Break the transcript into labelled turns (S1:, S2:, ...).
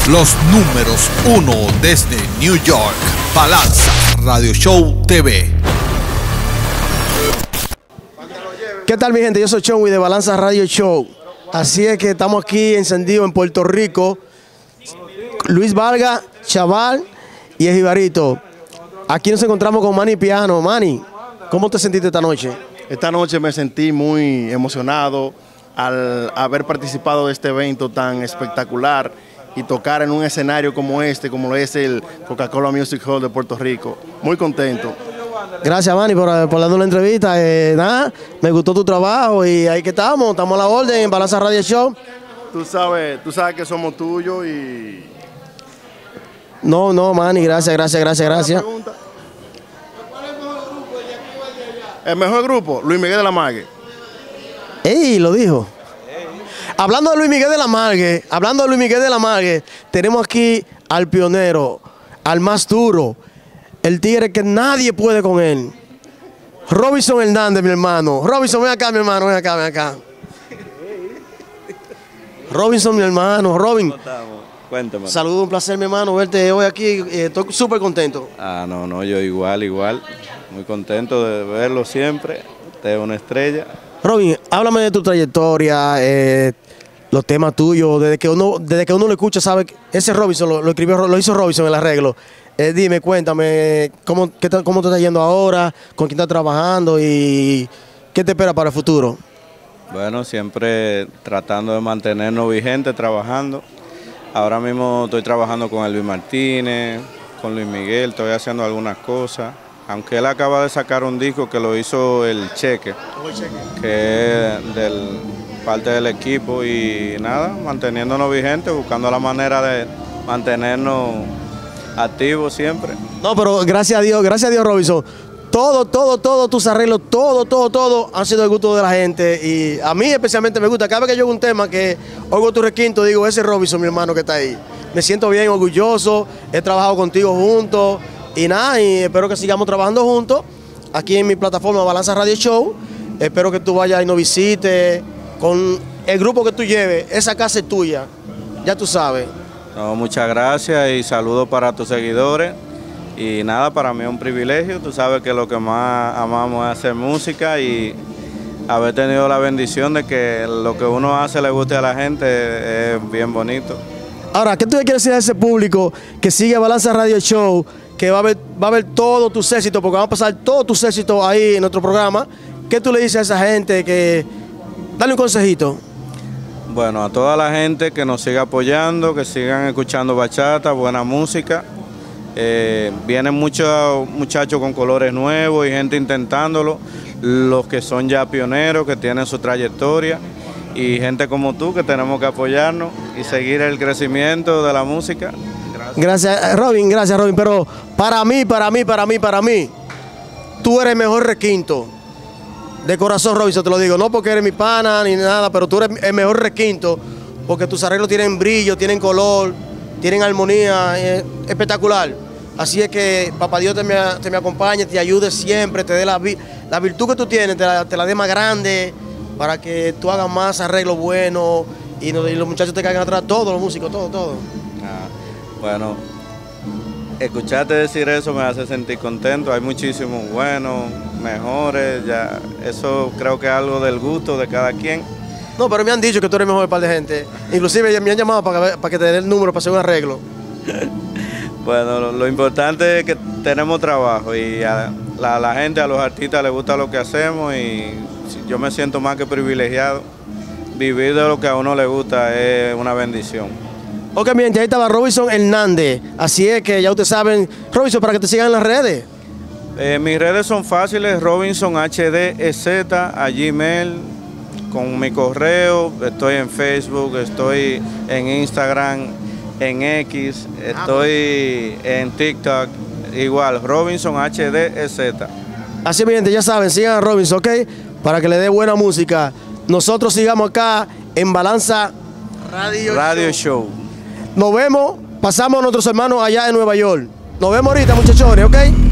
S1: Los números 1 desde New York. Balanza Radio Show TV.
S2: ¿Qué tal, mi gente? Yo soy Chonwi de Balanza Radio Show. Así es que estamos aquí encendidos en Puerto Rico. Luis Vargas, Chaval y Ejibarito. Aquí nos encontramos con Manny Piano. Manny, ¿cómo te sentiste esta noche?
S3: Esta noche me sentí muy emocionado al haber participado de este evento tan espectacular y tocar en un escenario como este, como lo es el Coca-Cola Music Hall de Puerto Rico. Muy contento. Gracias,
S2: Manny, por darnos la entrevista. Nada, me gustó tu trabajo y ahí que estamos a la orden en Balanza Radio Show.
S3: Tú sabes que somos tuyos y...
S2: No, Manny, gracias.
S3: El mejor grupo, Luis Miguel de la Margue.
S2: ¡Ey! Lo dijo. Hablando de Luis Miguel de la Margue, tenemos aquí al pionero, al más duro, el tigre que nadie puede con él. Robinson Hernández, mi hermano. Robinson, ven acá, mi hermano, ven acá. Robinson, mi hermano. Robin.
S4: ¿Cómo estamos? Cuéntame.
S2: Saludos, un placer, mi hermano, verte hoy aquí. Estoy súper contento.
S4: No, yo igual. Muy contento de verlo siempre. Usted es una estrella.
S2: Robin, háblame de tu trayectoria, los temas tuyos, desde que uno lo escucha, sabe que ese Robinson lo hizo Robinson el arreglo. Dime, cuéntame, ¿cómo te está yendo ahora? ¿Con quién estás trabajando? ¿Y qué te espera para el futuro?
S4: Bueno, siempre tratando de mantenernos vigentes, trabajando. Ahora mismo estoy trabajando con Elvis Martínez, con Luis Miguel, estoy haciendo algunas cosas. Aunque él acaba de sacar un disco que lo hizo el Cheque, que es parte del equipo, y nada, manteniéndonos vigentes, buscando la manera de mantenernos activos siempre.
S2: No, pero gracias a Dios, Robinson. Todos tus arreglos, todo han sido del gusto de la gente, y a mí especialmente me gusta. Cada vez que yo hago un tema que oigo tu requinto, digo, ese Robinson, mi hermano, que está ahí. Me siento bien orgulloso, he trabajado contigo juntos. Y nada, y espero que sigamos trabajando juntos aquí en mi plataforma Balanza Radio Show. Espero que tú vayas y nos visites con el grupo que tú lleves. Esa casa es tuya, ya tú sabes.
S4: No, muchas gracias y saludos para tus seguidores. Y nada, para mí es un privilegio. Tú sabes que lo que más amamos es hacer música y haber tenido la bendición de que lo que uno hace le guste a la gente es bien bonito.
S2: Ahora, ¿qué tú le quieres decir a ese público que sigue Balanza Radio Show? Que va a ver todos tus éxitos, porque vamos a pasar todos tus éxitos ahí en nuestro programa. ¿Qué tú le dices a esa gente? Dale un consejito.
S4: Bueno, a toda la gente que nos siga apoyando, que sigan escuchando bachata, buena música. Vienen muchos muchachos con colores nuevos y gente intentándolo, los que son ya pioneros, que tienen su trayectoria, y gente como tú que tenemos que apoyarnos y seguir el crecimiento de la música.
S2: Gracias, Robin, pero para mí, tú eres el mejor requinto. De corazón, Robinson, te lo digo, no porque eres mi pana ni nada, pero tú eres el mejor requinto, porque tus arreglos tienen brillo, tienen color, tienen armonía, espectacular. Así es que Papá Dios te me acompañe, te ayude siempre, te dé la virtud que tú tienes, te la dé más grande, para que tú hagas más arreglos buenos y los muchachos te caigan atrás, todos los músicos, todo.
S4: Bueno, escucharte decir eso me hace sentir contento. Hay muchísimos buenos, mejores, ya eso creo que es algo del gusto de cada quien.
S2: No, pero me han dicho que tú eres mejor par de gente. Inclusive me han llamado para que te dé el número para hacer un arreglo.
S4: Bueno, lo importante es que tenemos trabajo y a la gente, a los artistas les gusta lo que hacemos, y yo me siento más que privilegiado. Vivir de lo que a uno le gusta es una bendición.
S2: Ok, mi gente, ahí estaba Robinson Hernández. Así es que ya ustedes saben, Robinson, para que te sigan en las redes.
S4: Mis redes son fáciles, Robinson HDZ a Gmail, con mi correo. Estoy en Facebook, estoy en Instagram, en X, estoy en TikTok, igual, Robinson HDZ.
S2: Así, mi gente, ya saben, sigan a Robinson, ¿ok? Para que le dé buena música. Nosotros sigamos acá en Balanza
S4: Radio Show.
S2: Nos vemos, pasamos a nuestros hermanos allá en Nueva York. Nos vemos ahorita, muchachones, ¿ok?